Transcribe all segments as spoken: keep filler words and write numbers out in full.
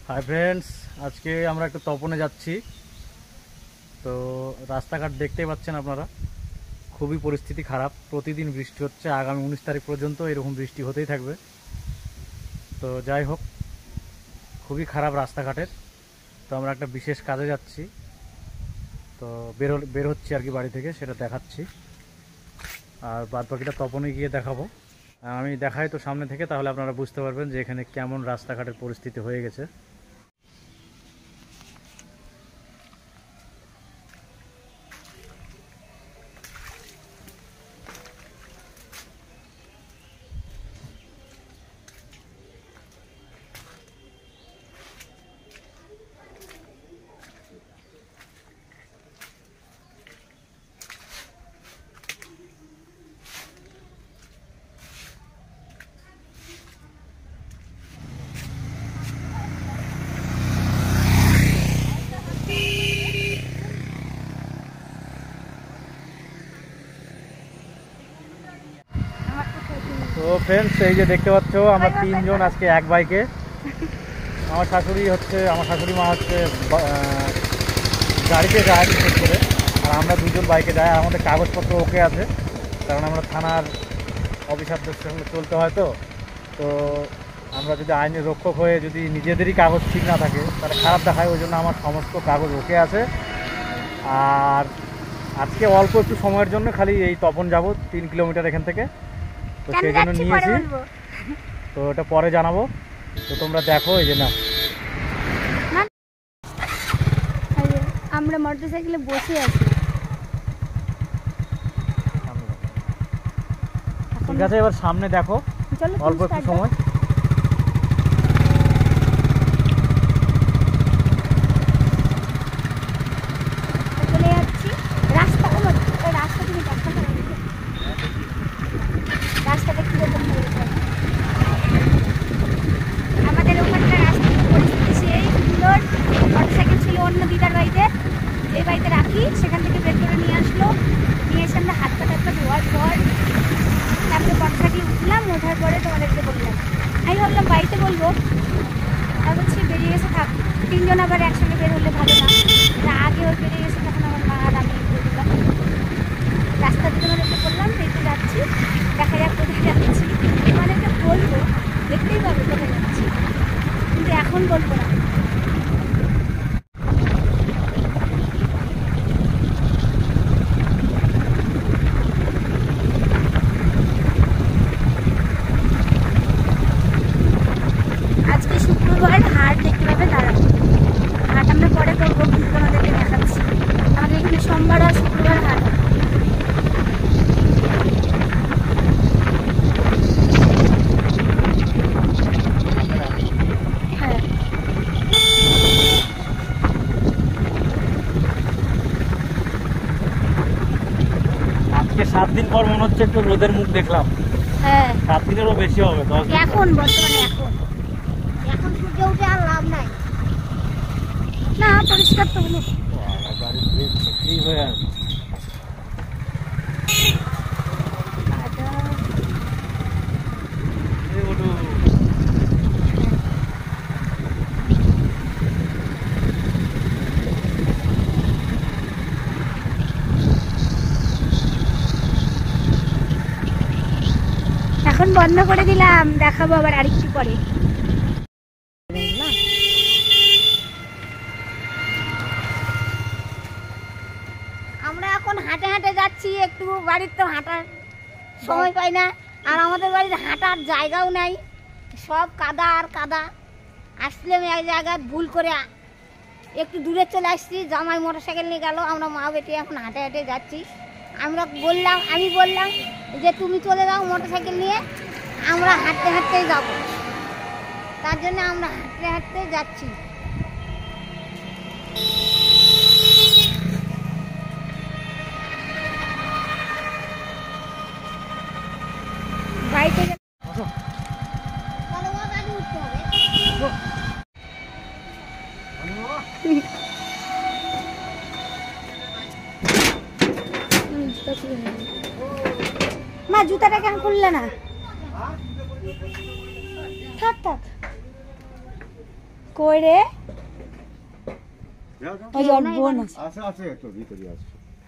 Hi friends, আজকে আমরা একটু তপনে যাচ্ছি। তো রাস্তাঘাট দেখতেই পাচ্ছেন আপনারা, খুবই পরিস্থিতি খারাপ। প্রতিদিন বৃষ্টি হচ্ছে, আগামী উনিশ তারিখ পর্যন্ত এরকম বৃষ্টি হতেই থাকবে। তো যাই হোক, খুবই খারাপ রাস্তাঘাটের। তো আমরা একটা বিশেষ কাজে যাচ্ছি, তো বেরো বের হচ্ছি আর কি বাড়ি থেকে, সেটা দেখাচ্ছি। আর বাদ বাকিটা তপনে গিয়ে দেখাবো। আমি দেখাই তো সামনে থেকে, তাহলে আপনারা বুঝতে পারবেন যে এখানে কেমন রাস্তাঘাটের পরিস্থিতি হয়ে গেছে। তো ফ্রেন্ডস, এই যে দেখতে পাচ্ছ, আমরা তিনজন আজকে এক বাইকে। আমার শাশুড়ি হচ্ছে আমার শাশুড়ি মা হচ্ছে গাড়িতে যায় বিশেষ করে, আর আমরা দুজন বাইকে যাই। আর আমাদের কাগজপত্র ওকে আছে, কারণ আমরা থানার অফিসারদের সঙ্গে চলতে হয়। তো তো আমরা যদি আইনের রক্ষক হয়ে যদি নিজেদেরই কাগজ ঠিক না থাকে তাহলে খারাপ দেখায়। ওই জন্য আমার সমস্ত কাগজ ওকে আছে। আর আজকে অল্প একটু সময়ের জন্য খালি এই তপন যাব, তিন কিলোমিটার এখান থেকে। তো সেই জন্য নিয়েছি, তো ওটা পরে জানাবো। তো তোমরা দেখো, এই যে না আমরা মোটরসাইকেলে বসে আছি। ঠিক আছে, এবার সামনে দেখো, অল্প একটু সময়। চলে যাচ্ছি রাস্তা, রাস্তা তুমি দেখো, রাস্তাটা কিরকম হয়েছে। আমাদের ওখানকার রাস্তার পরিস্থিতি সেই সুন্দর। মোটরসাইকেল ছিল অন্য দিদার বাড়িতে, এই বাড়িতে রাখি, সেখান থেকে বের করে নিয়ে আসলো। নিয়ে এসে আমরা হাত পা টাত পা ধোয়ার পর তারপরে মোটরসাইকেলে উঠলাম। ওঠার পরে তোমাদেরকে বললাম, আমি ভাবলাম বাড়িতে বলবো, আর বলছি বেরিয়ে গেছে থাক, তিনজন আবার একসঙ্গে বের হলে ভালো না। আগে ওর বেরিয়ে গেছে, তখন আমার মা আর আমি করে দিলাম। রাস্তা দিয়ে তোমাদেরকে বললাম বেরিয়ে যাচ্ছি, দেখা যাক কোথায় যাচ্ছি। তোমাদেরকে বলবো, দেখতেই পাবে কোথায় যাচ্ছি, কিন্তু এখন বলবো না। আজকে শুক্রবার, হাট দেখতে পাবে, দাঁড়াবো। হাট আমরা পরে করবো, কিন্তু তোমাদেরকে দেখাচ্ছি। আমাদের এখানে সোমবার আর শুক্রবার হাট। হ্যাঁ, আজকে সাত দিন পর মনে হচ্ছে একটু রোদের মুখ দেখলাম। হ্যাঁ, সাত দিনেরও বেশি হবে, দশ দিন। এখন বর্তমানে এখন এখন সূর্য উঠে আর লাভ নাই না, পরিষ্কার তো হলো। গাড়ির ব্রেক ঠিক হয়ে আছে। এখন বন্ধ করে দিলাম, দেখাবো আবার আরেকটু পরে। আমরা এখন হাঁটে হাঁটে যাচ্ছি, একটু বাড়ির তো হাঁটার সময় পাই না, আর আমাদের বাড়ির হাঁটার জায়গাও নাই, সব কাদা আর কাদা। আসলে আমি এক জায়গায় ভুল করে একটু দূরে চলে আসছি, জামাই মোটরসাইকেল নিয়ে গেল, আমরা মা বেটি এখন হাঁটে হাঁটে যাচ্ছি। আমরা বললাম আমি বললাম যে তুমি চলে যাও মোটরসাইকেল নিয়ে, আমরা হাঁটতে হাঁটতেই যাব। তার জন্য আমরা হাঁটতে হাঁটতে যাচ্ছি। বাড়িতে উঠতে হবে। মা জুতাটা কেন খুললে না? থাক থাক কই রে ওই ওর বোন আছে আছে তো ভিতরে আছে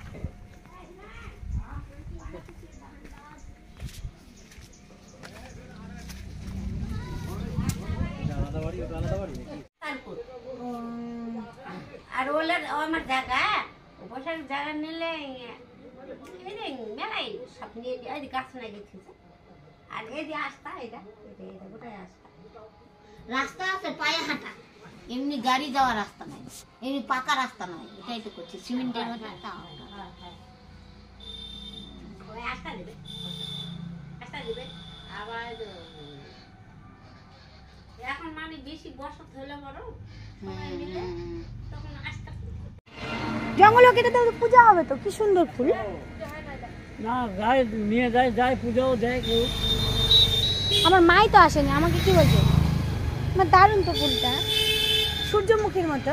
আর ওলে আমার জায়গা বসার জায়গা নিলে মেলাই সব নিয়ে এই গাছ না গেছে আর এই যে আসতা এটা এটা গোটাই আসতা রাস্তা আছে পায়ে হাঁটা এমনি গাড়ি যাওয়ার রাস্তা নাই এমনি পাকা রাস্তা নয় এটাই তো করছে সিমেন্টের মধ্যে একটা আসতা দিবে আসতা দিবে আবার এখন মানে বেশি বসত হলে বড় সবাই মিলে তখন আসতা জঙ্গলে কেটে তো পূজা হবে তো কি সুন্দর ফুল না যায় নিয়ে যায় যায় পূজাও দেয় কেউ আমার মাই তো আসেনি আমাকে কি বলছে না দারুণ তো ফুলটা সূর্যমুখীর মতো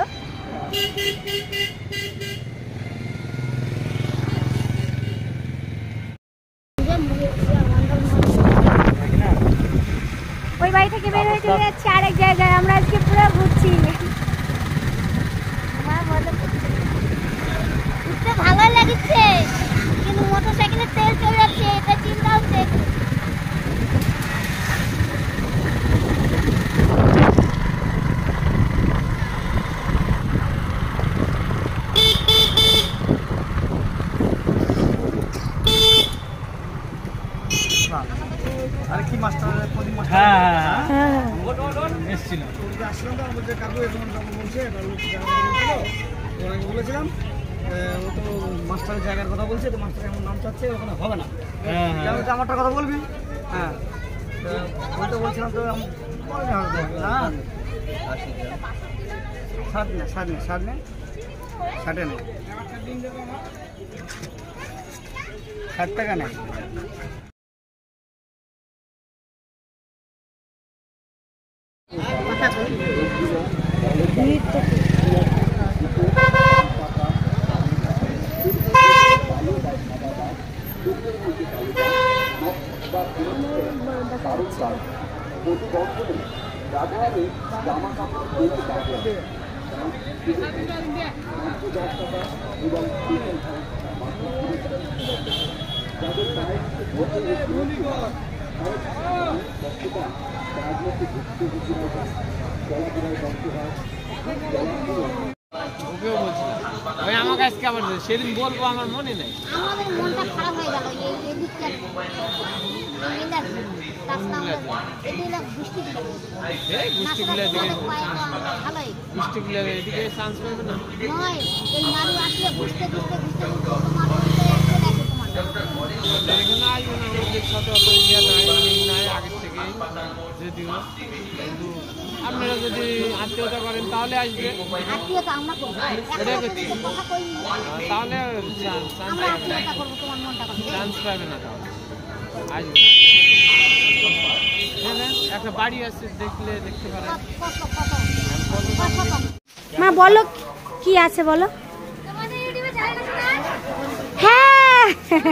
ওই বাড়ি থেকে বের হয়ে চলে যাচ্ছি আরেক জায়গায় আমরা আজকে পুরো ঘুরছি উঠতে ভালো লাগছে কিন্তু মোটরসাইকেলের তেল চলে যাচ্ছে এটা চিন্তা হচ্ছে আরে কি মাস্টার প্রদীপ মাস্টার হ্যাঁ হ্যাঁ এসেছিল ওটা আসলাম তো আমাদের কাকু এরকম কাকু বলছে এবার লোক ওনাকে বলেছিলাম ও তো মাস্টারের জায়গার কথা বলছে তো মাস্টার এমন নাম চাচ্ছে ওখানে হবে না যেমন আমারটার কথা বলবি হ্যাঁ ওই তো বলছিলাম তো না ষাট নে ষাট নে ষাট নে ষাটে নে ষাট টাকা নেয় ওকেও বলছিলাম ওই আমাকে আজকে আবার সেদিন বলবো আমার মনে নেই আমাদের মনটা খারাপ হয়ে গেল এই এদিকটা বৃষ্টি এই বৃষ্টিগুলো দিকে ভালোই বৃষ্টিগুলো এদিকে চান্স পাবে না নয় এই নাড়ু আসলে বুঝতে বুঝতে বুঝতে বুঝতে এখানে আসবে না আমাদের সাথে অত ইয়ে নাই নাই আগের থেকে যদিও কিন্তু আপনারা যদি আত্মীয়তা করেন তাহলে আসবে আত্মীয়তা আমরা করবো কথা কই তাহলে আমরা আত্মীয়তা করবো তোমার মনটা কথা চান্স পাবে না তাহলে আসবে একটা বাড়ি আছে দেখলে দেখতে পারেন মা বলো কি আছে বলো হ্যাঁ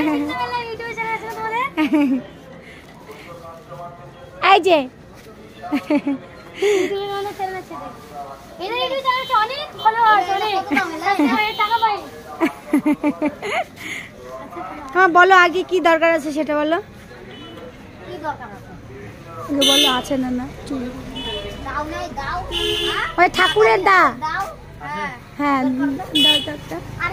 এই যে হ্যাঁ বলো আগে কি দরকার আছে সেটা বলো বলো আছে না না ওই ঠাকুরের দা হ্যাঁ দরকারটা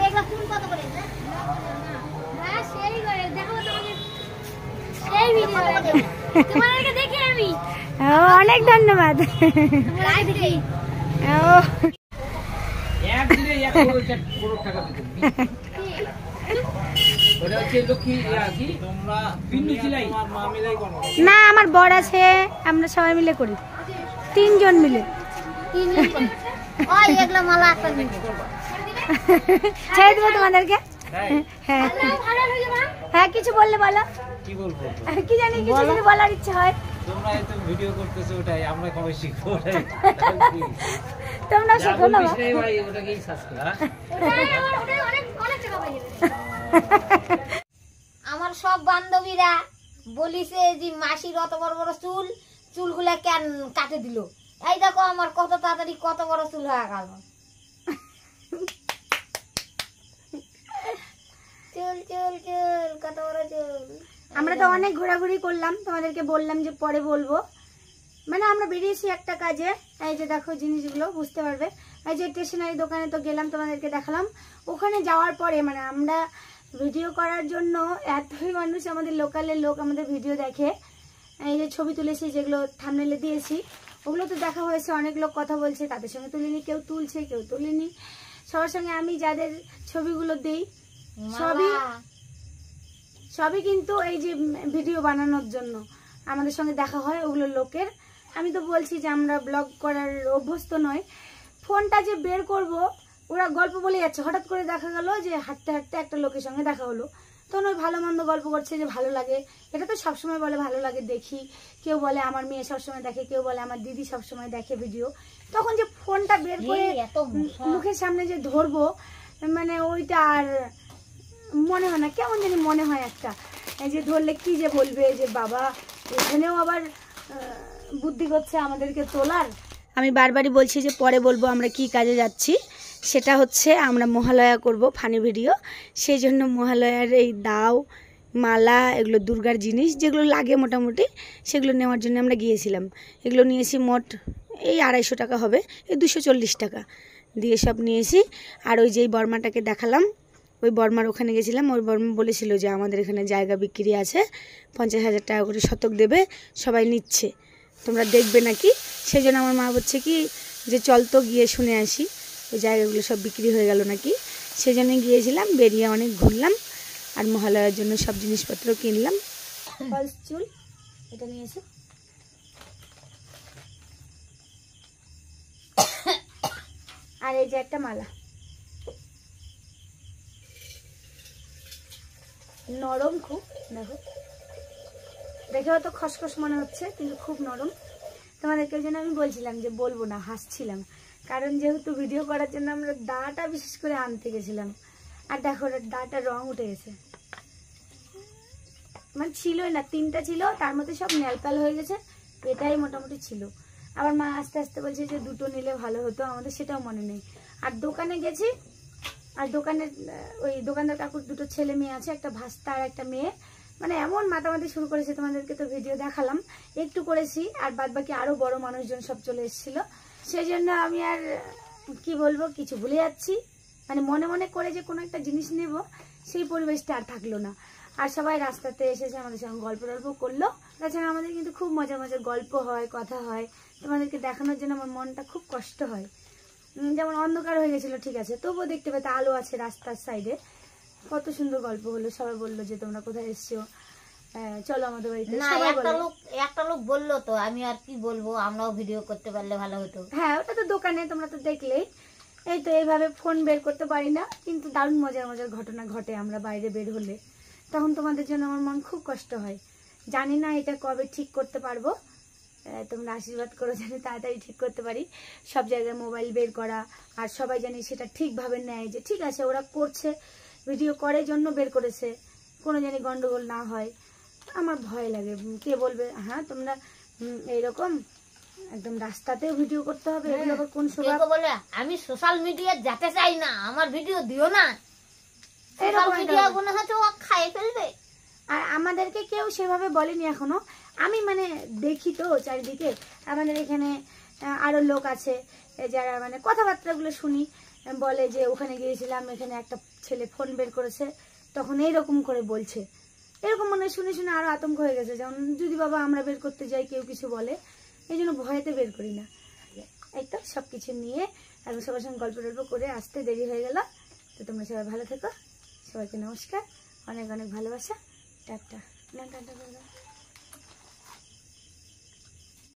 অনেক ধন্যবাদ না আমার বর আছে আমরা সবাই মিলে করি তিনজন মিলে ছেড়ে দেবো তোমাদেরকে হ্যাঁ হ্যাঁ কিছু বললে বলো কি বলবো কি জানি কিছু যদি বলার ইচ্ছে হয় তোমরা এত ভিডিও করতেছো ওটাই আমরা কবে শিখবো ওটাই তোমরা শেখো না ভাই ওটাকেই সাবস্ক্রাইব আমার সব বান্ধবীরা বলিছে যে মাসির অত বড় বড় চুল চুলগুলা কেন কাটে দিল এই দেখো আমার কত তাড়াতাড়ি কত বড় চুল হয়ে গেল। চুল চুল চুল কত বড় চুল। আমরা তো অনেক ঘোরাঘুরি করলাম, তোমাদেরকে বললাম যে পরে বলবো, মানে আমরা বেরিয়েছি একটা কাজে। এই যে দেখো জিনিসগুলো বুঝতে পারবে। এই যে স্টেশনারি দোকানে তো গেলাম, তোমাদেরকে দেখালাম। ওখানে যাওয়ার পরে মানে আমরা ভিডিও করার জন্য এতই মানুষ, আমাদের লোকালের লোক আমাদের ভিডিও দেখে। এই যে ছবি তুলেছি, যেগুলো থাম্বনেলে দিয়েছি, ওগুলো তো দেখা হয়েছে। অনেক লোক কথা বলছে, তাদের সঙ্গে তুলিনি, কেউ তুলছে কেউ তুলিনি। সবার সঙ্গে আমি যাদের ছবিগুলো দিই সবই সবই কিন্তু এই যে ভিডিও বানানোর জন্য আমাদের সঙ্গে দেখা হয় ওগুলো লোকের। আমি তো বলছি যে আমরা ব্লগ করার অভ্যস্ত নয়। ফোনটা যে বের করব, ওরা গল্প বলে যাচ্ছে, হঠাৎ করে দেখা গেল যে হাঁটতে হাঁটতে একটা লোকের সঙ্গে দেখা হলো, তখন ওই ভালো মন্দ গল্প করছে যে ভালো লাগে। এটা তো সবসময় বলে ভালো লাগে দেখি, কেউ বলে আমার মেয়ে সবসময় দেখে, কেউ বলে আমার দিদি সবসময় দেখে ভিডিও। তখন যে ফোনটা বের করে মুখের সামনে যে ধরবো, মানে ওইটা আর মনে হয় না, কেমন জানি মনে হয় একটা, এই যে ধরলে কি যে বলবে যে বাবা এখানেও আবার বুদ্ধি করছে আমাদেরকে তোলার। আমি বারবারই বলছি যে পরে বলবো আমরা কি কাজে যাচ্ছি। সেটা হচ্ছে আমরা মহালয়া করব ফানি ভিডিও, সেই জন্য মহালয়ার এই দাও মালা এগুলো দুর্গার জিনিস যেগুলো লাগে মোটামুটি সেগুলো নেওয়ার জন্য আমরা গিয়েছিলাম। এগুলো নিয়েছি মোট এই আড়াইশো টাকা হবে, এই দুশো চল্লিশ টাকা দিয়ে সব নিয়েছি। আর ওই যেই বর্মাটাকে দেখালাম, ওই বর্মার ওখানে গেছিলাম। ওই বর্মা বলেছিল যে আমাদের এখানে জায়গা বিক্রি আছে, পঞ্চাশ হাজার টাকা করে শতক দেবে, সবাই নিচ্ছে, তোমরা দেখবে নাকি। সেই জন্য আমার মা বলছে কি যে চল তো গিয়ে শুনে আসি ওই জায়গাগুলো সব বিক্রি হয়ে গেল নাকি। সেই জন্য গিয়েছিলাম, বেরিয়ে অনেক ঘুরলাম আর মহালয়ার জন্য সব জিনিসপত্র কিনলাম। ফলস চুল এটা নিয়েছি, আর এই যে একটা মালা, নরম খুব, দেখো দেখে হয়তো খসখস মনে হচ্ছে কিন্তু খুব নরম। তোমাদেরকে জন্য আমি বলছিলাম যে বলবো না, হাসছিলাম, কারণ যেহেতু ভিডিও করার জন্য আমরা দাটা বিশেষ করে আনতে গেছিলাম। আর দেখো দাটা রং উঠে গেছে, মানে ছিলই না, তিনটা ছিল তার মধ্যে সব ন্যালকাল হয়ে গেছে, এটাই মোটামুটি ছিল। আবার মা আস্তে আস্তে বলছে যে দুটো নিলে ভালো হতো, আমাদের সেটাও মনে নেই। আর দোকানে গেছি, আর দোকানের ওই দোকানদার কাকুর দুটো ছেলে মেয়ে আছে, একটা ভাস্তা আর একটা মেয়ে, মানে এমন মাতামাতি শুরু করেছে, তোমাদেরকে তো ভিডিও দেখালাম একটু করেছি, আর বাদ বাকি আরো বড় মানুষজন সব চলে এসেছিল। সেই জন্য আমি আর কি বলবো, কিছু ভুলে যাচ্ছি, মানে মনে মনে করে যে কোনো একটা জিনিস নেব সেই পরিবেশটা আর থাকলো না। আর সবাই রাস্তাতে এসেছে, আমাদের সঙ্গে গল্প টল্প করলো। তাছাড়া আমাদের কিন্তু খুব মজা মজার গল্প হয়, কথা হয়, তোমাদেরকে দেখানোর জন্য আমার মনটা খুব কষ্ট হয়। যেমন অন্ধকার হয়ে গেছিল ঠিক আছে, তবুও দেখতে পেতে আলো আছে রাস্তার সাইডে, কত সুন্দর গল্প হলো। সবাই বললো যে তোমরা কোথায় এসছো, চলো আমাদের বাড়িতে। একটা লোক একটা লোক বললো তো, আমি আর কি বলবো, আমরাও ভিডিও করতে পারলে ভালো হতো। হ্যাঁ ওটা তো দোকানে, তোমরা তো দেখলেই। এই তো এইভাবে ফোন বের করতে পারি না, কিন্তু দারুণ মজার মজার ঘটনা ঘটে আমরা বাইরে বের হলে, তখন তোমাদের জন্য আমার মন খুব কষ্ট হয়। জানি না এটা কবে ঠিক করতে পারবো, তোমরা আশীর্বাদ করো জানি তাড়াতাড়ি ঠিক করতে পারি। সব জায়গায় মোবাইল বের করা, আর সবাই জানি সেটা ঠিকভাবে নেয়, যে ঠিক আছে ওরা করছে, ভিডিও করে জন্য বের করেছে, কোনো জানি গন্ডগোল না হয়। আমার ভয় লাগে, কে বলবে হ্যাঁ তোমরা এইরকম একদম রাস্তাতেও ভিডিও করতে হবে, এগুলো আবার কোন সময় বলে আমি সোশ্যাল মিডিয়া যেতে চাই না, আমার ভিডিও দিও না, সোশ্যাল মিডিয়া মনে হচ্ছে ও খাইয়ে ফেলবে। আর আমাদেরকে কেউ সেভাবে বলেনি এখনো, আমি মানে দেখি তো চারিদিকে, আমাদের এখানে আরো লোক আছে যারা মানে কথাবার্তাগুলো শুনি, বলে যে ওখানে গিয়েছিলাম, এখানে একটা ছেলে ফোন বের করেছে, তখন এইরকম করে বলছে, এরকম মানে শুনে শুনে আরো আতঙ্ক হয়ে গেছে। যেমন যদি বাবা আমরা বের করতে যাই কেউ কিছু বলে, এই জন্য ভয়েতে বের করি না। এই তো সবকিছু নিয়ে এখন সবার সঙ্গে গল্প টল্প করে আসতে দেরি হয়ে গেল। তো তোমরা সবাই ভালো থেকো, সবাইকে নমস্কার, অনেক অনেক ভালোবাসা, টাটা।